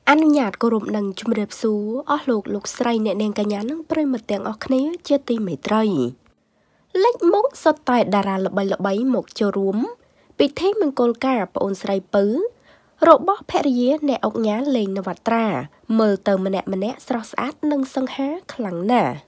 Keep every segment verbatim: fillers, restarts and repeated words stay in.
អនុញ្ញាតគោរពនឹងជំរាបសួរអស់លោកលោកស្រីអ្នកនាងកញ្ញានិងប្រិយមិត្តទាំងអស់គ្នាជាទីមេត្រីលេចមុខសុទ្ធតែតារាល្បីៗមកចូលរួមពិធីមង្គលការប្អូនស្រីពៅរបស់ភរិយាអ្នកអុកញ៉ាលេងនវត្រាមើលទៅម្នាក់ម្នាក់ស្រស់ស្អាតនិងសង្ហាខ្លាំងណាស់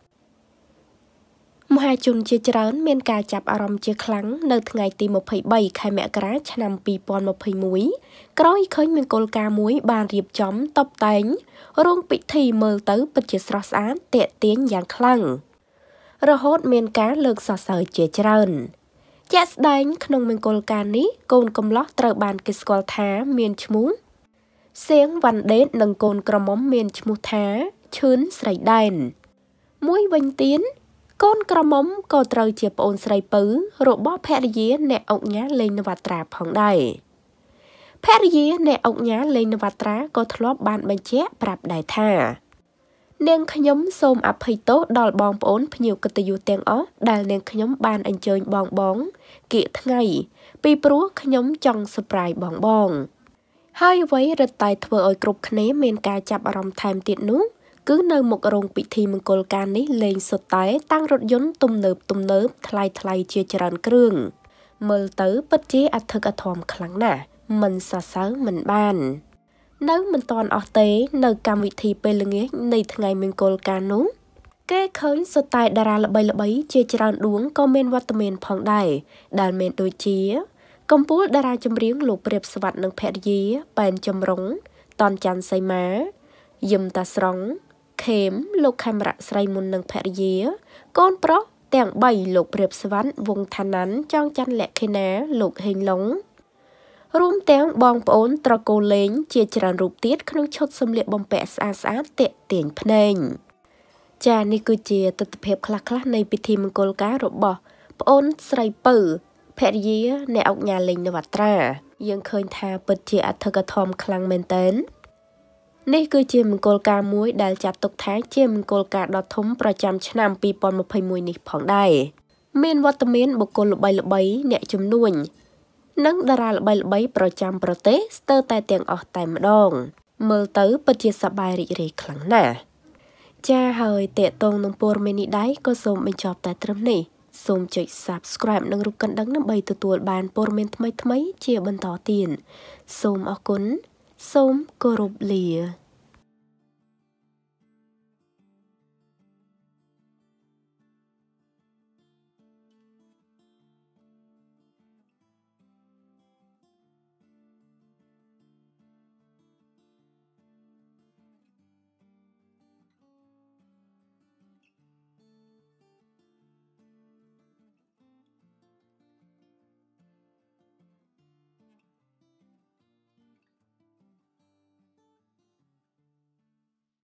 មហាជនជាច្រើនមានការចាប់អារម្មណ៍ជាខ្លាំងនៅថ្ងៃទីម្ភៃបីខែមករាឆ្នាំពីរពាន់ម្ភៃមួយក្រោយឃើញមង្គលការមួយបានរៀបចំតុបតែងរោងពិធីមើលទៅពិតជាស្រស់ស្អាតទាក់ទាញយ៉ាងខ្លាំងរហូតមានការលើកសរសើរជាច្រើនជាក់ស្ដែងក្នុងមង្គលការនេះកូនកំឡោះត្រូវបានគេស្គាល់ថាមានឈ្មោះសៀងវ៉ាន់ដេតនិងកូនក្រមុំមានឈ្មោះថាឈឿនស្រីដែនមួយវិញទៀតកូនក្រមុំក៏ត្រូវជាប្អូនស្រីពៅរបស់ភរិយាអ្នកអុកញ៉ាលេងនវត្រាផងដែរភរិយាអ្នកអុកញ៉ាលេងនវត្រាក៏ធ្លាប់បានបញ្ជាក់ប្រាប់ដែរថានាងខ្ញុំសូមអភ័យទោសដល់បងប្អូនភ្ញៀវកិត្តិយសទាំងអស់ដែលនាងខ្ញុំបានអញ្ជើញបងបងគៀកថ្ងៃពីព្រោះខ្ញុំចង់សប្រៃបងបងហើយអ្វីរឹតតែធ្វើឲ្យគ្រប់គ្នាមានការចាប់អារម្មណ៍ថែមទៀតនោះគឺនៅមុខរោងពិធីមង្គលការនេះលេងសុទ្ធតែតាំងរថយន្តទំនើបទំនើបថ្លៃថ្លៃជាច្រើនគ្រឿងមើលទៅពិតជាអធិកអធមខ្លាំងណាស់មិនសរសើរមិនបាននៅមិនតាន់អស់ទេនៅកម្មវិធីពេលល្ងាចនៃថ្ងៃមង្គលការនោះគេឃើញសុទ្ធតែតារាល្បីៗជាច្រើនដួងក៏មានវត្តមានផងដែរដែលមានដូចជាកំពូលតារាចម្រៀងលោកព្រាបស្វាត់និងភរិយាប៉ែនចម្រុងតនច័ន្ទសីមាយឹមតាស្រង់ខេមលោកខេមរៈស្រីមុននិងភរិយាកូនប្រុសទាំងបីលោកព្រាបស្វាត់វងឋាន័នចងច័ន្ទលក្ខិណាលោកហេងឡុងរួមទាំងបងប្អូនត្រកូលលេងជាច្រើនរូបទៀតក្នុងឈុតសម្លៀកបំពាក់ស្អាតស្អាតទាក់ទាញភ្នែកចានេះគឺជាទស្សនវិជ្ជាខ្លះៗនៃពិធីមង្គលការរបស់ប្អូនស្រីពៅភរិយាអ្នកអុកញ៉ាលេងនវត្រាយើងឃើញថាពិតជាអធិកអធមខ្លាំងមែនទែននេះគឺជាមង្គលការមួយដែលចាត់ទុកថាជាមង្គលការដ៏ធំប្រចាំឆ្នាំពីរពាន់ម្ភៃមួយនេះផងដែរមានវត្តមានបុគ្គលល្បីៗអ្នកជំនួញនិងតារាល្បីៗប្រចាំប្រទេសស្ទើរតែទាំងអស់តែម្ដងមើលទៅពិតជាសប្បាយរីករាយខ្លាំងណាស់ចាហើយតេតងនឹងព័ត៌មាននេះដែរក៏សូមបញ្ចប់តែត្រឹមនេះសូមចុច Subscribe និងរូបកណ្ដឹងដើម្បីទទួលបានព័ត៌មានថ្មីៗជាបន្តទៀតសូមអរគុណសូមគោរពលា